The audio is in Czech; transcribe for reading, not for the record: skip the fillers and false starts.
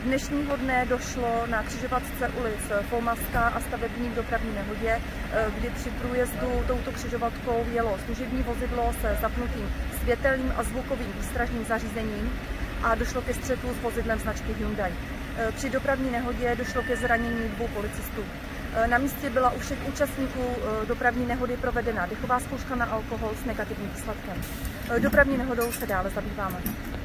Dnešního dne došlo na křižovatce ulic Folmarská a Stavební k dopravní nehodě, kdy při průjezdu touto křižovatkou jelo služební vozidlo se zapnutým světelným a zvukovým výstražným zařízením a došlo ke střetu s vozidlem značky Hyundai. Při dopravní nehodě došlo ke zranění 2 policistů. Na místě byla u všech účastníků dopravní nehody provedena dechová zkouška na alkohol s negativním výsledkem. Dopravní nehodou se dále zabýváme.